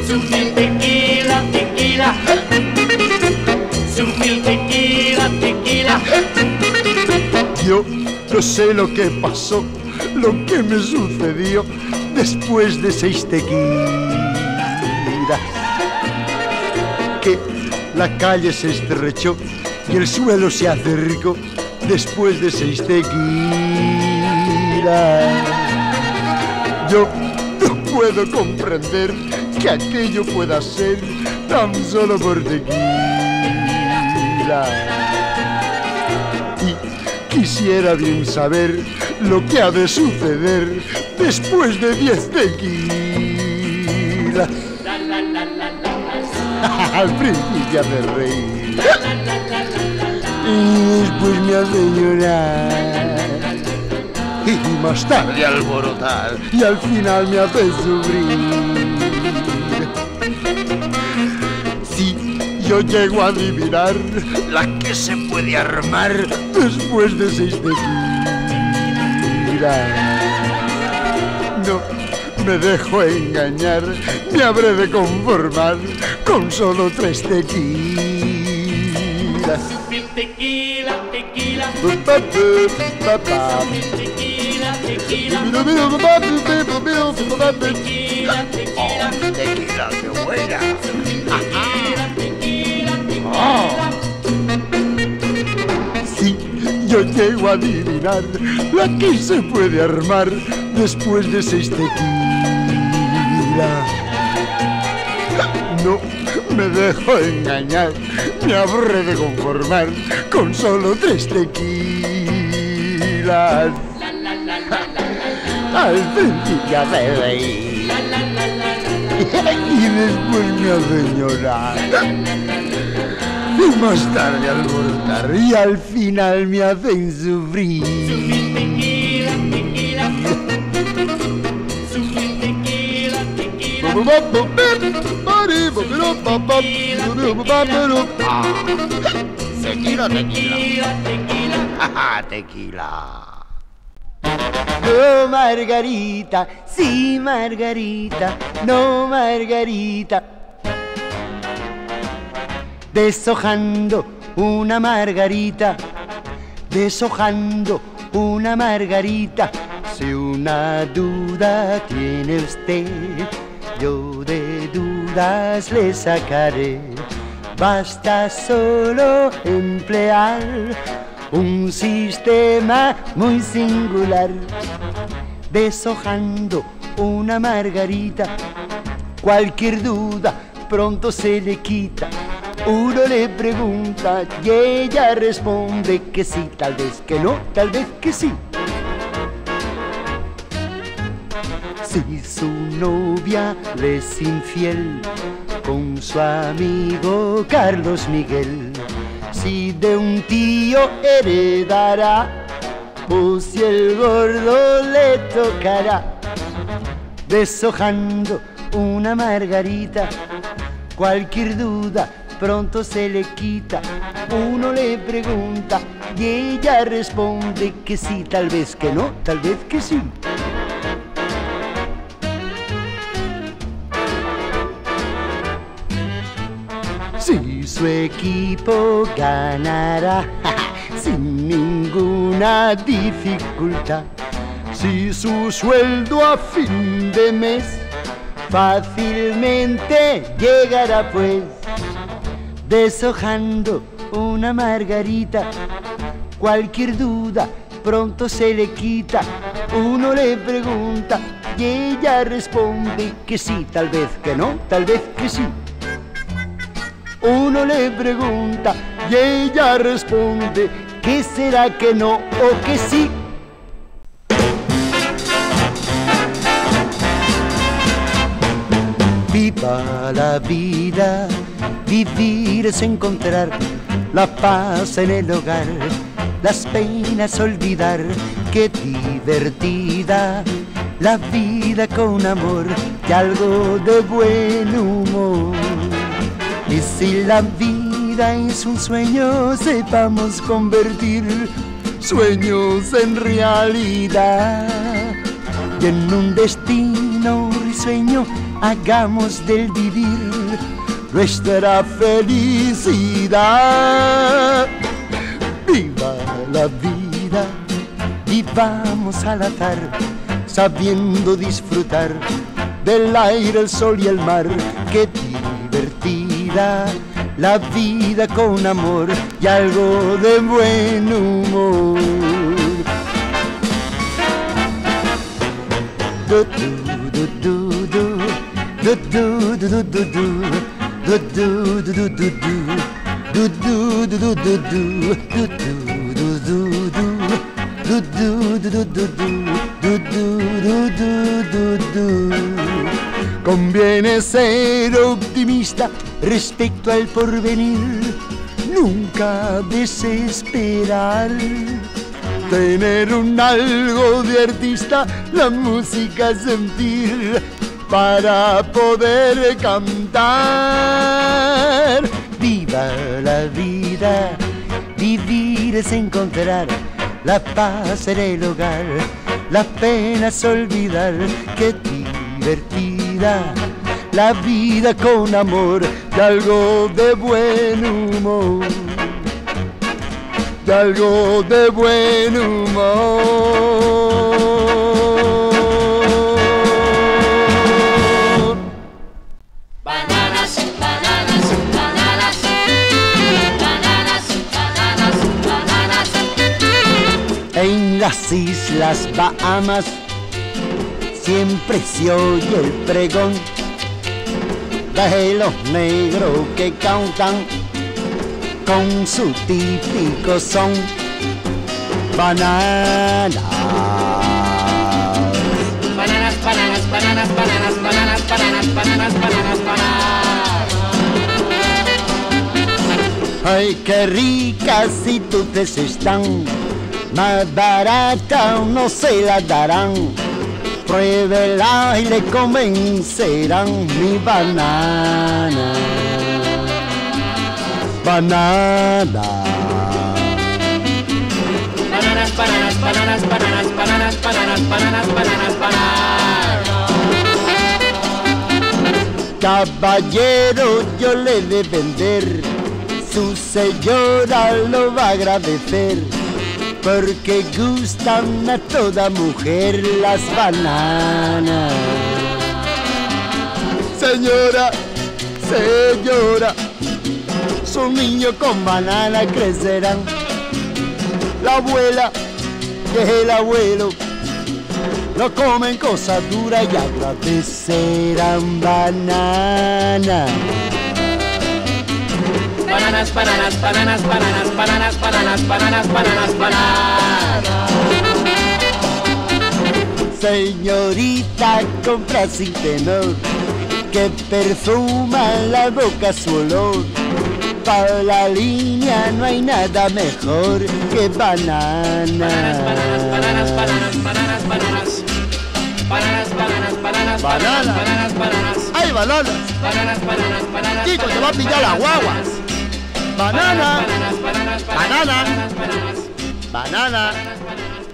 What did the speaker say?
Su mil tequila, tequila. Su mil tequila, tequila. Yo no sé lo que pasó, lo que me sucedió después de 6 tequilas. Que la calle se estrechó y el suelo se acercó después de 6 tequilas. Yo no puedo comprender que aquello pueda ser tan solo por tequila. Y quisiera bien saber lo que ha de suceder después de 10 tequilas. Al principio me hace reír y después me hace llorar y más tarde alborotar y al final me hace sufrir. Si yo llego a adivinar la que se puede armar después de 6 tequilas, no me dejo engañar, me habré de conformar con solo 3 tequilas. Tequila, tequila. Tequila, Tequila, tequila. tequila, tequila, qué buena. Si yo llego a adivinar la que se puede armar después de 6 tequilas, no me dejo engañar, me habré de conformar con solo 3 tequilas. Al principio hace reír y después me hace llorar y más tarde alborotar y al final me hacen sufrir. Tequila, tequila, tequila. No, Margarita, sí, Margarita, no, Margarita. Deshojando una margarita, deshojando una margarita. Si una duda tiene usted, yo de dudas le sacaré. Basta solo emplear un sistema muy singular. Deshojando una margarita, cualquier duda pronto se le quita. Uno le pregunta y ella responde que sí, tal vez que no, tal vez que sí. Si su novia le es infiel con su amigo Carlos Miguel, si de un tío heredará o si el gordo le tocará. Deshojando una margarita, cualquier duda pronto se le quita. Uno le pregunta y ella responde que sí, tal vez que no, tal vez que sí. Si su equipo ganará sin ninguna dificultad, si su sueldo a fin de mes fácilmente llegará, pues. Deshojando una margarita, cualquier duda pronto se le quita. Uno le pregunta y ella responde que sí, tal vez que no, tal vez que sí. Uno le pregunta y ella responde que será que no o que sí. Viva la vida, vivir es encontrar la paz en el hogar, las penas olvidar, qué divertida la vida con amor y algo de buen humor. Y si la vida es un sueño, sepamos convertir sueños en realidad y en un destino risueño hagamos del vivir nuestra felicidad. Viva la vida, vivamos al azar, sabiendo disfrutar del aire, el sol y el mar. Qué divertida la vida con amor y algo de buen humor. Conviene ser optimista respecto al porvenir, nunca desesperar. Tener un algo de artista, la música sentir para poder cantar. Viva la vida, vivir es encontrar la paz en el hogar, las penas olvidar. Qué divertida la vida con amor y algo de buen humor, y algo de buen humor. Bananas, bananas, bananas, bananas, bananas, bananas. En las Islas Bahamas siempre se oye el pregón de los negros que cantan con su típico son. Bananas. Bananas, bananas, bananas, bananas, bananas, bananas, bananas, bananas, bananas. Ay, qué ricas y dulces están, más barata no se la darán. Pruébela y le convencerán. Mi banana, banana. Bananas, bananas, bananas, bananas, bananas, bananas, bananas, bananas, bananas. Caballero, yo le he de vender, su señora lo va a agradecer, porque gustan a toda mujer las bananas. Señora, señora, sus niños con banana crecerán. La abuela y el abuelo no comen cosas duras y agradecerán banana. Bananas, bananas, bananas, bananas, bananas, bananas, bananas, bananas, bananas. Señorita, compra sin tenor, que perfuma la boca su olor. Para la línea no hay nada mejor que banana. Bananas, bananas, bananas, bananas, bananas. Bananas, bananas, bananas, bananas, bananas, bananas. ¡Ay, bananas! Bananas, bananas, bananas. Chico, te va a pillar la guagua. Banana, Bananas, bananas, bananas, banana, bananas, bananas. banana. Bananas, bananas.